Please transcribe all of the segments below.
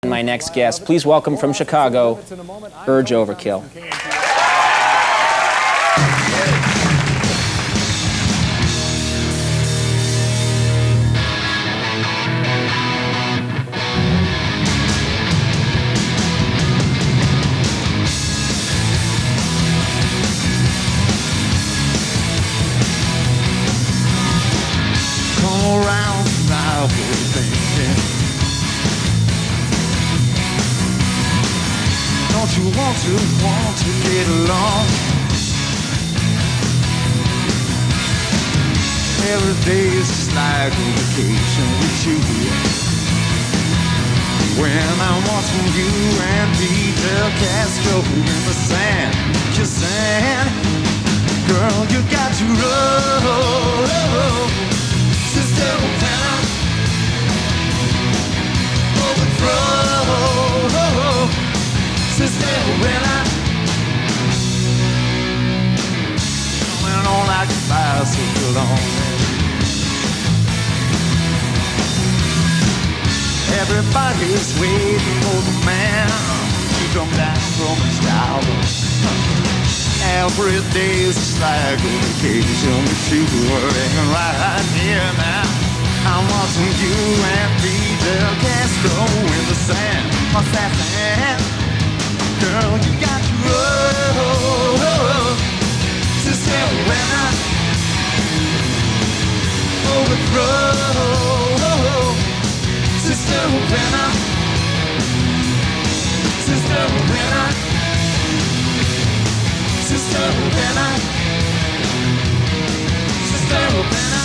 and my next guest. Please welcome from Chicago, Urge Overkill. Around now, baby. Don't you want to get along? Every day is just like a vacation with you. When I'm watching you and Fidel Castro in the sand, kissing, girl, you got to roll. Sister Havana, overthrow. Sister Havana, coming on like a bicycle on me. Everybody's waiting for the man to come down from his tower. Every day is just like a vacation with you working right here now. I'm watching you and Fidel Castro in the sand. What's that sand? Girl, you got to roll. Sister Havana, overthrow. Sister Havana, Sister Havana, Sister Havana, Sister Havana.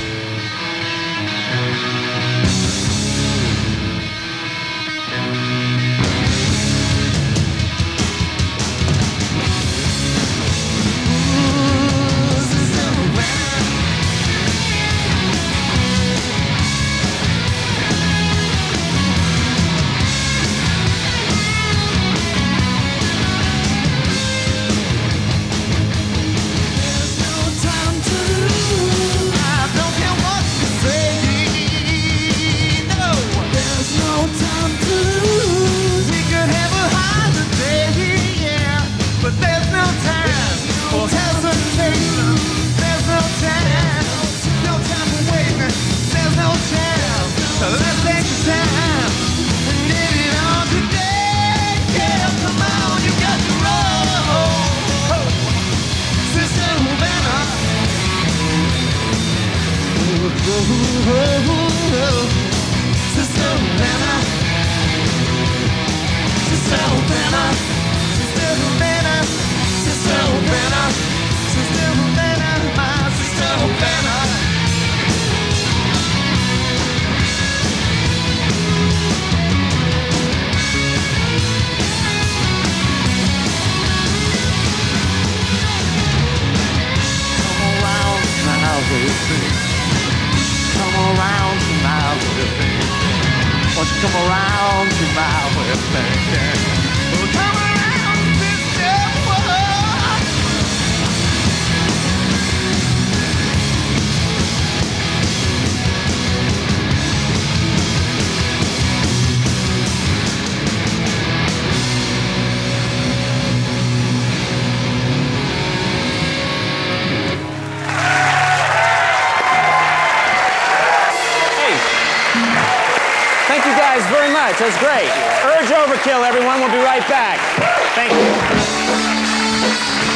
Come around to my way, baby. Won't you come around to my way, baby? Well, come around, sister. Thank you guys very much. That was great. Urge Overkill, everyone. We'll be right back. Thank you.